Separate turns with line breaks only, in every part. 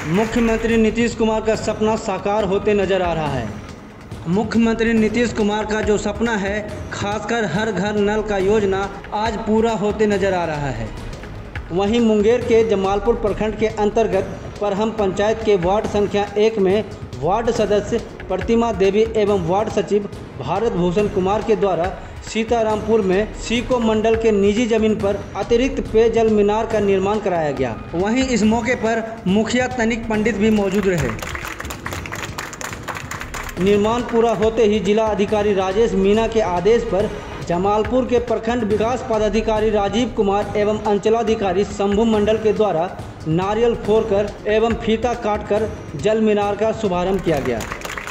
मुख्यमंत्री नीतीश कुमार का सपना साकार होते नजर आ रहा है। मुख्यमंत्री नीतीश कुमार का जो सपना है, खासकर हर घर नल का योजना, आज पूरा होते नजर आ रहा है। वहीं मुंगेर के जमालपुर प्रखंड के अंतर्गत परहम पंचायत के वार्ड संख्या 1 में वार्ड सदस्य प्रतिमा देवी एवं वार्ड सचिव भारत भूषण कुमार के द्वारा सीतारामपुर में सीको मंडल के निजी जमीन पर अतिरिक्त पेयजल मीनार का निर्माण कराया गया। वहीं इस मौके पर मुखिया तनिक पंडित भी मौजूद रहे। निर्माण पूरा होते ही जिला अधिकारी राजेश मीणा के आदेश पर जमालपुर के प्रखंड विकास पदाधिकारी राजीव कुमार एवं अंचलाधिकारी शंभू मंडल के द्वारा नारियल फोड़कर एवं फीता काटकर जल मीनार का शुभारंभ किया गया।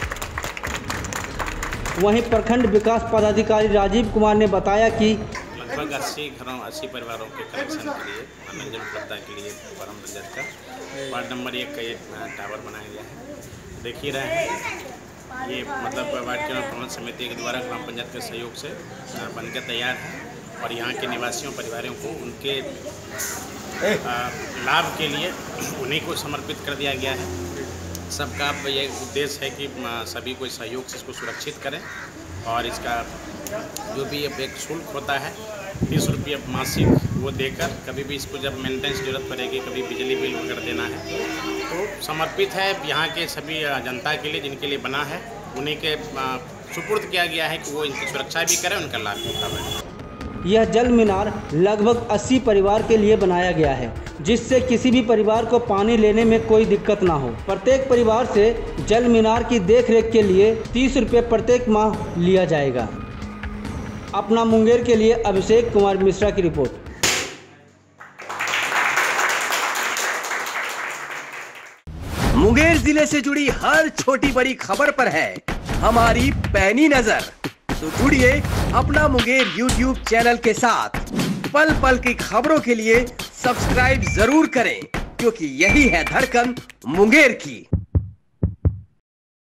वहीं प्रखंड विकास पदाधिकारी राजीव कुमार ने बताया कि
लगभग 80 परिवारों के कनेक्शन के लिए नल जल उपलब्धता के लिए परम पंचायत का वार्ड नंबर 1 का एक टावर बनाया गया है। देख ही रहे हैं, ये मतलब वार्ड के प्रबंधन समिति के द्वारा ग्राम पंचायत के सहयोग से बनकर तैयार है और यहाँ के निवासियों परिवारों को उनके लाभ के लिए उन्हीं को समर्पित कर दिया गया है। सबका ये उद्देश्य है कि सभी को सहयोग से इसको सुरक्षित करें और इसका जो भी एक शुल्क होता है 30 रुपये मासिक, वो देकर कभी भी इसको जब मेंटेनेंस जरूरत पड़ेगी, कभी बिजली बिल वगैरह देना है, तो समर्पित है यहाँ के सभी जनता के लिए जिनके लिए बना है, उन्हीं के सुपुर्द किया गया है कि वो इनकी सुरक्षा भी करें, उनका लाभ भी उठाएं।
यह जल मीनार लगभग 80 परिवार के लिए बनाया गया है, जिससे किसी भी परिवार को पानी लेने में कोई दिक्कत ना हो। प्रत्येक परिवार से जल मीनार की देखरेख के लिए 30 रुपये प्रत्येक माह लिया जाएगा। अपना मुंगेर के लिए अभिषेक कुमार मिश्रा की रिपोर्ट।
मुंगेर जिले से जुड़ी हर छोटी बड़ी खबर पर है हमारी पैनी नजर, तो जुड़िए अपना मुंगेर YouTube चैनल के साथ। पल पल की खबरों के लिए सब्सक्राइब जरूर करें, क्योंकि यही है धड़कन मुंगेर की।